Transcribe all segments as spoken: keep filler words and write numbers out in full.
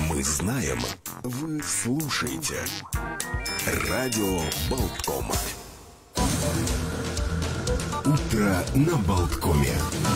Мы знаем, вы слушаете. Радио Болтком. Утро на Болткоме.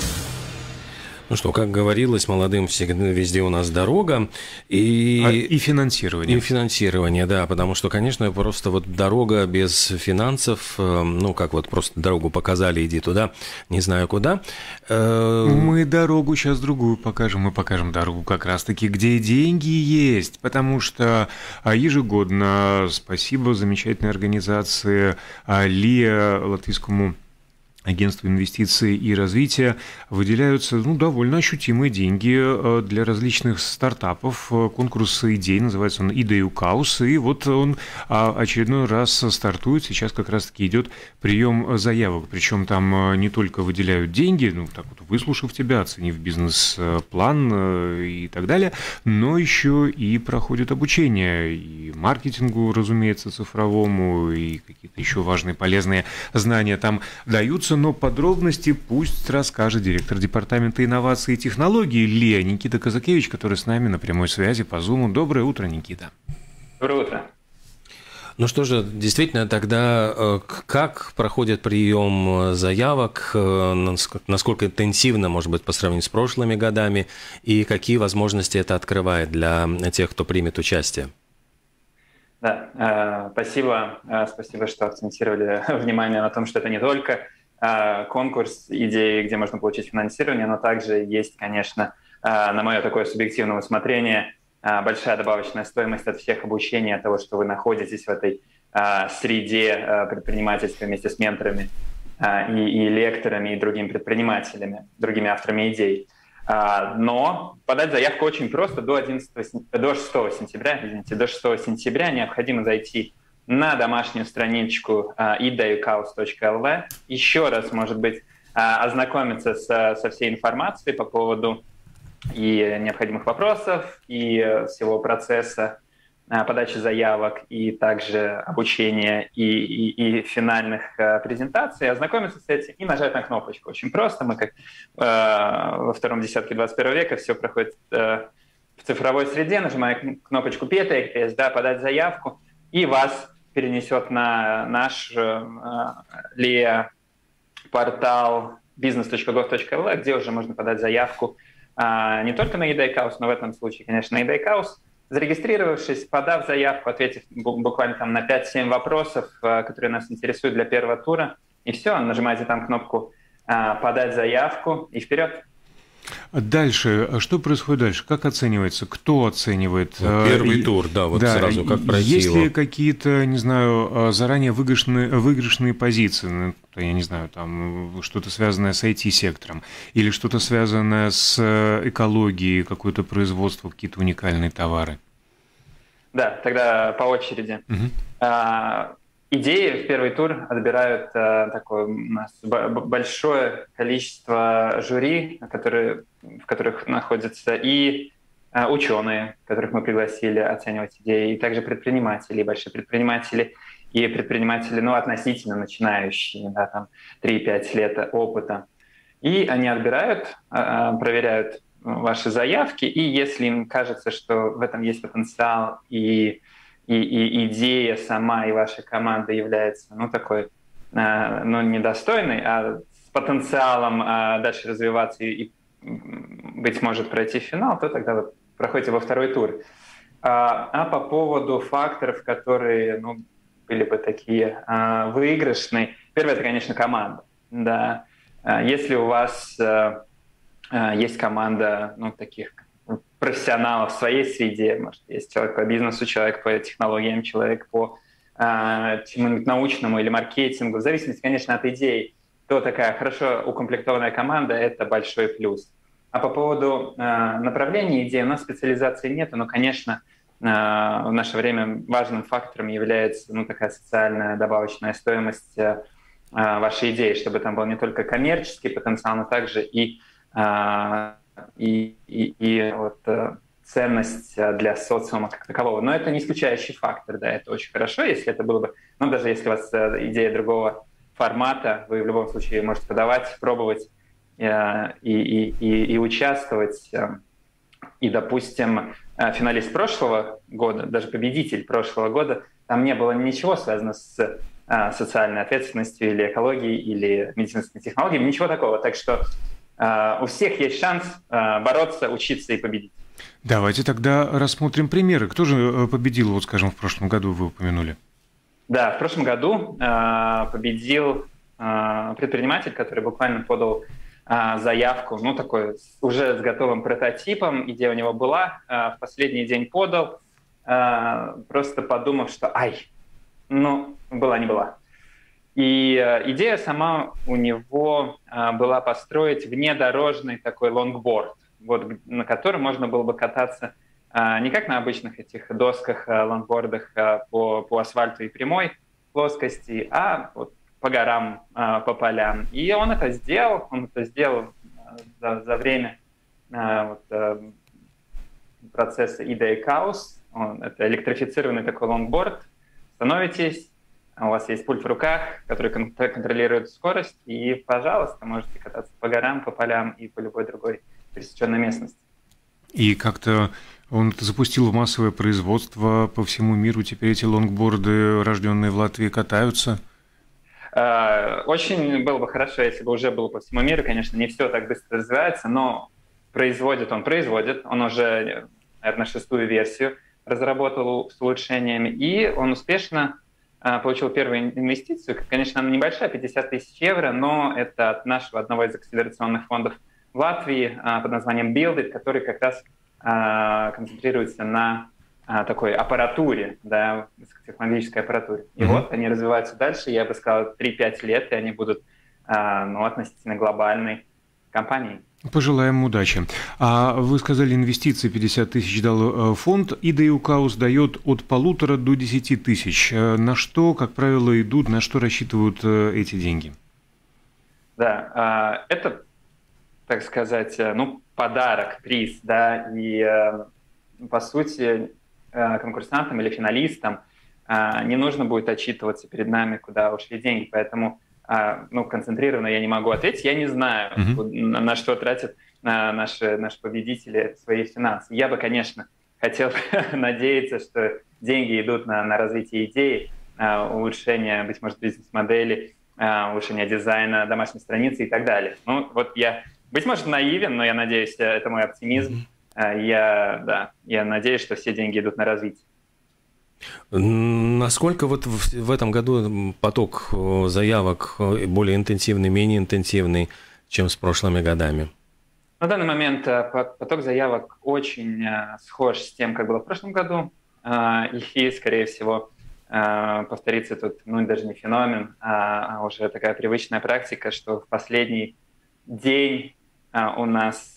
Ну что, как говорилось, молодым всегда везде у нас дорога и... А, и финансирование. И финансирование, да, потому что, конечно, просто вот дорога без финансов, ну, как вот просто дорогу показали, иди туда, не знаю куда. Мы дорогу сейчас другую покажем, мы покажем дорогу как раз-таки, где деньги есть, потому что ежегодно, спасибо замечательной организации ЛИА, Латвийскому агентству инвестиций и развития, выделяются ну, довольно ощутимые деньги для различных стартапов. Конкурс идей, называется он «Идеюкаус», и вот он очередной раз стартует. Сейчас как раз-таки идет прием заявок, причем там не только выделяют деньги, ну так вот выслушав тебя, оценив бизнес-план и так далее, но еще и проходит обучение и маркетингу, разумеется, цифровому, и какие-то еще важные полезные знания там даются. Но подробности пусть расскажет директор департамента инноваций и технологий ЛИА Никита Казакевич, который с нами на прямой связи по Зуму. Доброе утро, Никита. Доброе утро. Ну что же, действительно, тогда как проходит прием заявок, насколько интенсивно, может быть, по сравнению с прошлыми годами, и какие возможности это открывает для тех, кто примет участие? Да, э, спасибо, э, спасибо, что акцентировали внимание на том, что это не только конкурс идей, где можно получить финансирование, но также есть, конечно, на мое такое субъективное усмотрение, большая добавочная стоимость от всех обучений, от того, что вы находитесь в этой среде предпринимательства вместе с менторами и, и лекторами, и другими предпринимателями, другими авторами идей. Но подать заявку очень просто. До, одиннадцатого, до шестого сентября, извините, до шестого сентября необходимо зайти на домашнюю страничку идеюкаус точка эл ви, еще раз, может быть, ознакомиться со, со всей информацией по поводу и необходимых вопросов, и всего процесса подачи заявок, и также обучения, и, и, и финальных презентаций, ознакомиться с этим и нажать на кнопочку. Очень просто. Мы как э, во втором десятке двадцать первого века все проходит э, в цифровой среде, нажимая кнопочку «Петекс», да, «Подать заявку», и вас перенесет на наш э, ЛИА-портал бизнес точка гов точка эл ви, где уже можно подать заявку э, не только на Идеюкаус, но в этом случае, конечно, на Идеюкаус. Зарегистрировавшись, подав заявку, ответив буквально там на пять-семь вопросов, э, которые нас интересуют для первого тура, и все, нажимаете там кнопку э, «Подать заявку» и вперед. Дальше, что происходит дальше? Как оценивается? Кто оценивает? Первый и, тур, да, вот да, сразу как пройти есть его. Есть ли какие-то, не знаю, заранее выигрышные, выигрышные позиции? Я не знаю, там что-то связанное с ай ти-сектором или что-то связанное с экологией, какое-то производство, какие-то уникальные товары? Да, тогда по очереди. Угу. А, идеи в первый тур отбирают а, такое у нас большое количество жюри, которые, в которых находятся и а, ученые, которых мы пригласили оценивать идеи, и также предприниматели, большие предприниматели, и предприниматели, ну, относительно начинающие, да, там три-пять лет опыта. И они отбирают, а, проверяют ваши заявки, и если им кажется, что в этом есть потенциал, и И, и идея сама, и ваша команда является, ну, такой, э, ну, недостойной, а с потенциалом э, дальше развиваться и, и, быть может, пройти в финал, то тогда вы проходите во второй тур. А, а по поводу факторов, которые, ну, были бы такие э, выигрышные, первое, это, конечно, команда. Да. Если у вас э, э, есть команда, ну, таких профессионалов в своей среде, может, есть человек по бизнесу, человек по технологиям, человек по э, чему-нибудь научному или маркетингу, в зависимости, конечно, от идей, то такая хорошо укомплектованная команда – это большой плюс. А по поводу э, направления идей, у нас специализации нет, но, конечно, э, в наше время важным фактором является, ну, такая социальная добавочная стоимость э, вашей идеи, чтобы там был не только коммерческий потенциал, но также и э, И, и, и вот, э, ценность для социума как такового. Но это не исключающий фактор, да, это очень хорошо, если это было бы, ну, даже если у вас э, идея другого формата, вы в любом случае можете подавать, пробовать э, и, и, и, и участвовать. Э, И, допустим, финалист прошлого года, даже победитель прошлого года, там не было ничего связанного с социальной ответственностью или экологией, или медицинскими технологиями, ничего такого. Так что у всех есть шанс бороться, учиться и победить. Давайте тогда рассмотрим примеры. Кто же победил, вот, скажем, в прошлом году, вы упомянули? Да, в прошлом году победил предприниматель, который буквально подал заявку, ну, такой, уже с готовым прототипом. Идея у него была, в последний день подал, просто подумав, что ай, ну, была не была. И идея сама у него была построить внедорожный такой лонгборд, вот, на котором можно было бы кататься не как на обычных этих досках, лонгбордах по, по асфальту и прямой плоскости, а вот по горам, по полям. И он это сделал, он это сделал за, за время вот, процесса ИДЕ Chaos. Он, это электрифицированный такой лонгборд. Становитесь, у вас есть пульт в руках, который кон- контролирует скорость, и, пожалуйста, можете кататься по горам, по полям и по любой другой пересеченной местности. И как-то он это запустил в массовое производство по всему миру. Теперь эти лонгборды, рожденные в Латвии, катаются? Очень было бы хорошо, если бы уже было по всему миру. Конечно, не все так быстро развивается, но производит он, производит. Он уже, наверное, шестую версию разработал с улучшениями, и он успешно получил первую инвестицию. Конечно, она небольшая, пятьдесят тысяч евро, но это от нашего одного из акселерационных фондов в Латвии под названием Build It, который как раз концентрируется на такой аппаратуре, да, высокотехнологической аппаратуре. И mm-hmm. вот они развиваются дальше, я бы сказал, три-пять лет, и они будут ну, относительно глобальной компанией. Пожелаем удачи. А вы сказали, инвестиции пятьдесят тысяч дал фонд. ИДЕ Chaos дает от полутора до десяти тысяч. На что, как правило, идут, на что рассчитывают эти деньги? Да, это, так сказать, ну, подарок, приз, да, и по сути конкурсантам или финалистам не нужно будет отчитываться перед нами, куда ушли деньги, поэтому ну, концентрированно я не могу ответить. Я не знаю, mm-hmm. на, на что тратят наши, наши победители свои финансы. Я бы, конечно, хотел надеяться, что деньги идут на, на развитие идеи, улучшение, быть может, бизнес-модели, улучшение дизайна домашней страницы и так далее. Ну, вот я, быть может, наивен, но я надеюсь, это мой оптимизм. Mm-hmm. Я, да, я надеюсь, что все деньги идут на развитие. Насколько вот в, в этом году поток заявок более интенсивный, менее интенсивный, чем с прошлыми годами? На данный момент поток заявок очень схож с тем, как было в прошлом году. И, скорее всего, повторится тут, ну, даже не феномен, а уже такая привычная практика, что в последний день у нас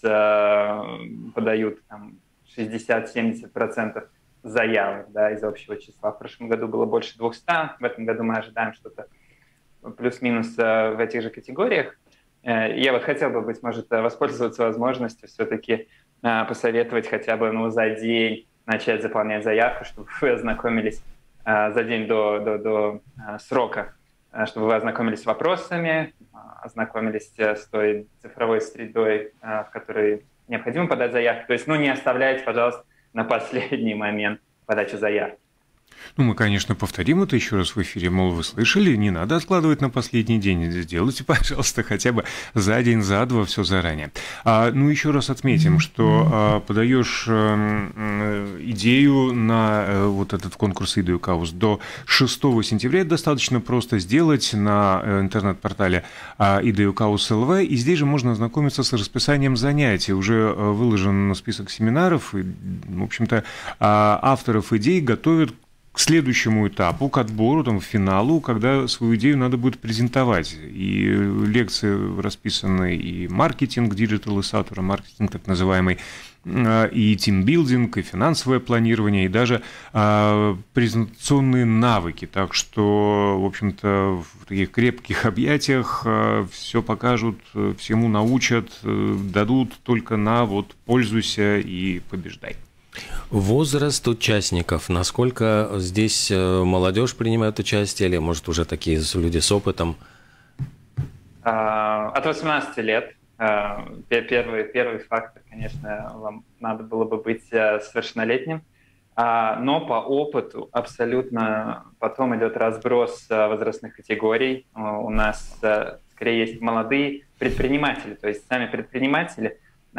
подают там, шестьдесят-семьдесят процентов заявок, да, из общего числа. В прошлом году было больше двухсот, в этом году мы ожидаем что-то плюс-минус в этих же категориях. Я вот хотел бы, быть может, воспользоваться возможностью все-таки посоветовать хотя бы ну, за день начать заполнять заявку, чтобы вы ознакомились за день до, до, до срока, чтобы вы ознакомились с вопросами, ознакомились с той цифровой средой, в которой необходимо подать заявку. То есть, ну, не оставляйте, пожалуйста, на последний момент подачи заявки. Ну, мы, конечно, повторим это еще раз в эфире, мол, вы слышали, не надо откладывать на последний день, сделайте, пожалуйста, хотя бы за день, за два, все заранее. А, ну, еще раз отметим, что а, подаешь а, идею на а, вот этот конкурс ИДЕ Chaos до шестого сентября, это достаточно просто сделать на а, интернет-портале а, ИДЕ Chaos точка эл ви, и здесь же можно ознакомиться с расписанием занятий, уже а, выложен список семинаров, и, в общем-то, а, авторов идей готовят к следующему этапу, к отбору, там, к финалу, когда свою идею надо будет презентовать. И лекции расписаны, и маркетинг, диджитал и сатура, маркетинг так называемый, и тимбилдинг, и финансовое планирование, и даже а, презентационные навыки. Так что, в общем-то, в таких крепких объятиях а, все покажут, всему научат, дадут только на вот пользуйся и побеждай. Возраст участников. Насколько здесь молодежь принимает участие, или, может, уже такие люди с опытом? От восемнадцати лет Первый, первый фактор, конечно, вам надо было бы быть совершеннолетним, но по опыту абсолютно потом идет разброс возрастных категорий. У нас скорее есть молодые предприниматели, то есть сами предприниматели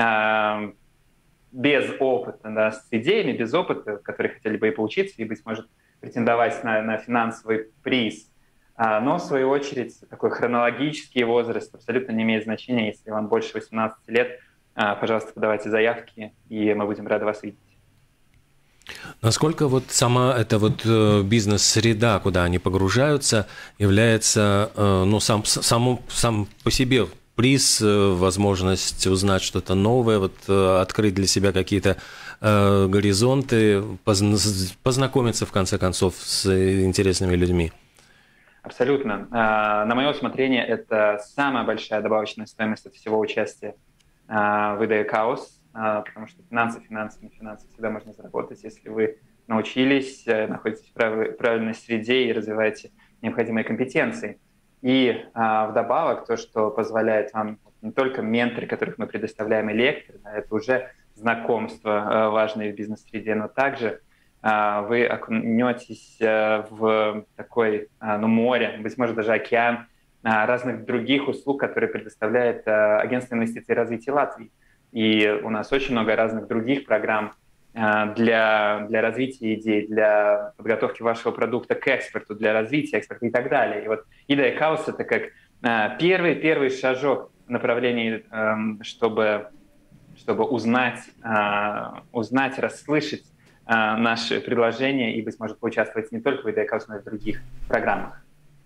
без опыта, да, с идеями, без опыта, которые хотели бы и поучиться, и, быть может, претендовать на, на финансовый приз. Но, в свою очередь, такой хронологический возраст абсолютно не имеет значения. Если вам больше восемнадцати лет, пожалуйста, подавайте заявки, и мы будем рады вас видеть. Насколько вот сама эта вот бизнес-среда, куда они погружаются, является, ну, сам, сам, сам по себе приз, возможность узнать что-то новое, вот, открыть для себя какие-то э, горизонты, познакомиться, в конце концов, с интересными людьми? Абсолютно. На мое усмотрение, это самая большая добавочная стоимость от всего участия в и ди эй Chaos, потому что финансы, финансами, финансы всегда можно заработать, если вы научились, находитесь в правильной среде и развиваете необходимые компетенции. И вдобавок, то, что позволяет вам не только менторы, которых мы предоставляем, и лекторы, это уже знакомства важные в бизнес-среде, но также вы окунетесь в такой, ну, море, быть может, даже океан разных других услуг, которые предоставляет Агентство инвестиций и развития Латвии. И у нас очень много разных других программ для, для развития идей, для подготовки вашего продукта к экспорту, для развития экспорта и так далее. И вот и ди эй Chaos — это как первый-первый шажок в направлении, чтобы, чтобы узнать, узнать, расслышать наши предложения и, быть может, поучаствовать не только в и ди эй Chaos, но и в других программах.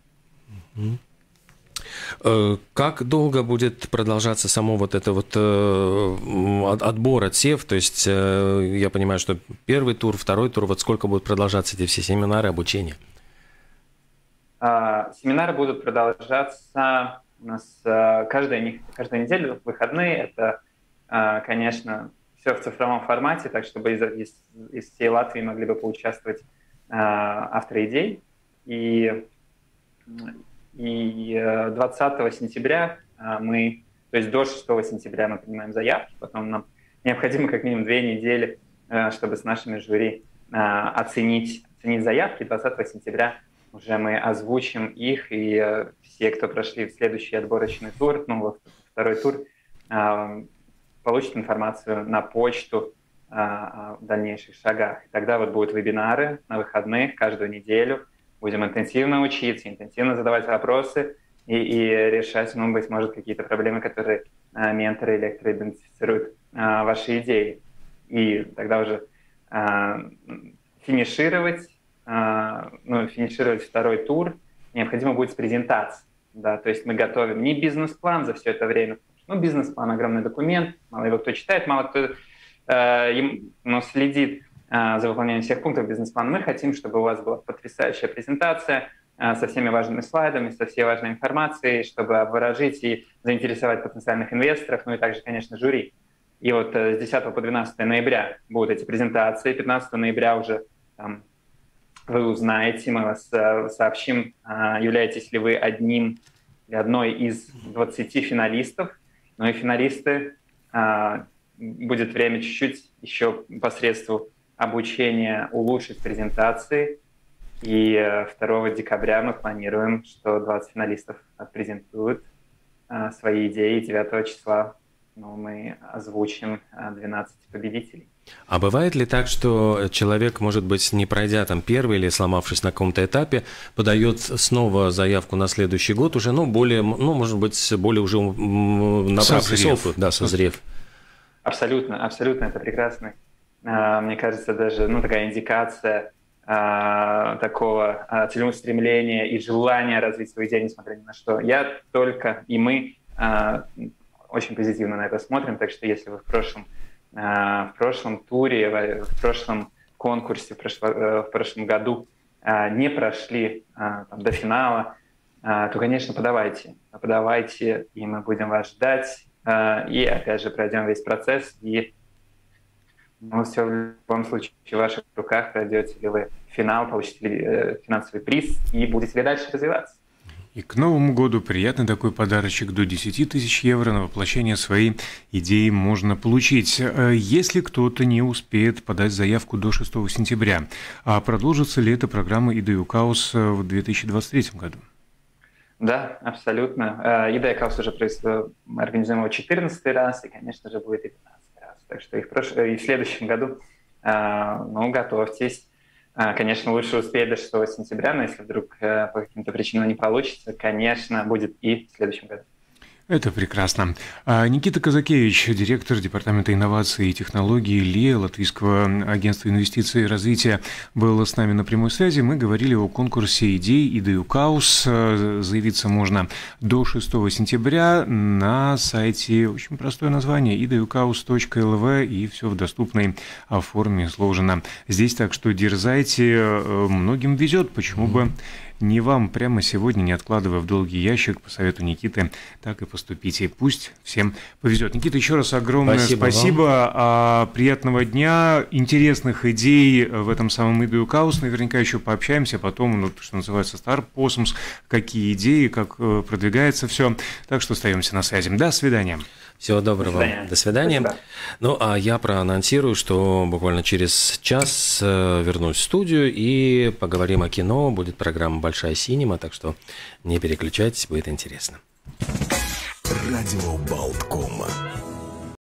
Как долго будет продолжаться само вот это вот отбор, отсев? То есть я понимаю, что первый тур, второй тур, вот сколько будут продолжаться эти все семинары, обучение? Семинары будут продолжаться у нас каждая, каждую неделю, выходные. Это, конечно, все в цифровом формате, так чтобы из, из, из всей Латвии могли бы поучаствовать авторы идей. И И двадцатого сентября мы, то есть до шестого сентября мы принимаем заявки, потом нам необходимо как минимум две недели, чтобы с нашими жюри оценить, оценить заявки. двадцатого сентября уже мы озвучим их, и все, кто прошли в следующий отборочный тур, ну, во второй тур, получат информацию на почту о дальнейших шагах. И тогда вот будут вебинары на выходных каждую неделю. Будем интенсивно учиться, интенсивно задавать вопросы и, и решать, ну, быть может, какие-то проблемы, которые а, менторы и лекторы идентифицируют а, ваши идеи. И тогда уже а, финишировать, а, ну, финишировать второй тур необходимо будет с презентацией. Да? То есть мы готовим не бизнес-план за все это время. Ну, бизнес-план — огромный документ, мало его кто читает, мало кто а, им, ну, следит за выполнением всех пунктов бизнес-плана. Мы хотим, чтобы у вас была потрясающая презентация со всеми важными слайдами, со всей важной информацией, чтобы обворожить и заинтересовать потенциальных инвесторов, ну и также, конечно, жюри. И вот с десятого по двенадцатое ноября будут эти презентации. пятнадцатого ноября уже там, вы узнаете, мы вас сообщим, являетесь ли вы одним или одной из двадцати финалистов. Ну и финалисты, будет время чуть-чуть еще посредством обучение улучшить презентации. И второго декабря мы планируем, что двадцать финалистов презентуют а, свои идеи. девятого числа ну, мы озвучим двенадцать победителей. А бывает ли так, что человек, может быть, не пройдя там первый или сломавшись на каком-то этапе, подает снова заявку на следующий год уже, ну, более, ну, может быть, более уже набравшись опыт, да, созрев? Абсолютно, абсолютно, это прекрасно. Мне кажется, даже ну, такая индикация а, такого а, целеустремления и желания развить свою идею, несмотря ни на что. Я только и мы а, очень позитивно на это смотрим, так что если вы в прошлом, а, в прошлом туре, в, в прошлом конкурсе, в, прошло, в прошлом году а, не прошли а, там, до финала, а, то, конечно, подавайте. Подавайте, и мы будем вас ждать. А, и, опять же, пройдем весь процесс, и ну, все в любом случае в ваших руках, пройдете ли вы финал, получите ли финансовый приз и будете ли дальше развиваться. И к Новому году приятный такой подарочек до десять тысяч евро на воплощение своей идеи можно получить. Если кто-то не успеет подать заявку до шестого сентября, а продолжится ли эта программа «Идею Каус» в две тысячи двадцать третьем году? Да, абсолютно. «Идея Каус» уже мы организуем его четырнадцатый раз, и, конечно же, будет и пятнадцатый раз. Так что и в, прош... и в следующем году, ну, готовьтесь. Конечно, лучше успеть до шестого сентября, но если вдруг по каким-то причинам не получится, конечно, будет и в следующем году. Это прекрасно. Никита Казакевич, директор Департамента инноваций и технологий ЛИЭ, Латвийского агентства инвестиций и развития, был с нами на прямой связи. Мы говорили о конкурсе идей «Идею Каус». Заявиться можно до шестого сентября на сайте, очень простое название, идеюкаус точка эл ви, и все в доступной форме изложено здесь. Так что дерзайте, многим везет, почему бы не вам прямо сегодня, не откладывая в долгий ящик, по совету Никиты, так и поступите. Пусть всем повезет. Никита, еще раз огромное спасибо. спасибо. А, приятного дня, интересных идей в этом самом «Идею Каус». Наверняка еще пообщаемся потом, ну, что называется, Star Possums, какие идеи, как продвигается все. Так что остаемся на связи. До свидания. Всего доброго. До свидания. До свидания. Спасибо. Ну, а я проанонсирую, что буквально через час вернусь в студию и поговорим о кино. Будет программа «Большая синема», так что не переключайтесь, будет интересно. Радио Болтком.